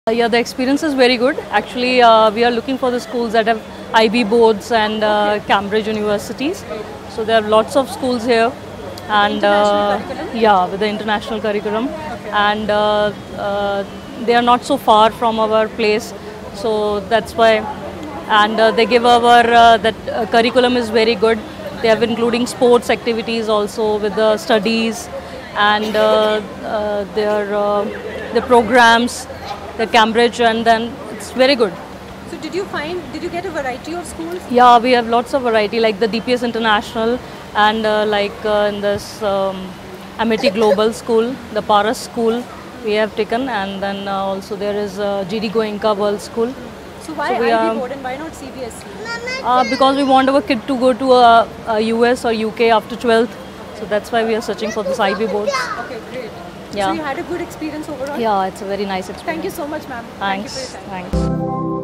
Yeah, the experience is very good. Actually, we are looking for the schools that have IB boards and Cambridge universities. So there are lots of schools here, and yeah, with the international curriculum, and they are not so far from our place. So that's why, and they give our curriculum is very good. They have including sports activities also with the studies, and the programs, the Cambridge, and then it's very good. So did you get a variety of schools? Yeah, we have lots of variety like the DPS International and in this Amity Global School, the Paras School we have taken, and then also there is GD Goenka World School. So why IB board and why not CBSE? Because we want our kid to go to a US or UK after 12th. So that's why we are searching for this IB boards. Okay, great. Yeah. So you had a good experience overall? Yeah, it's a very nice experience. Thank you so much, ma'am. Thanks. Thank you for your time. Thanks.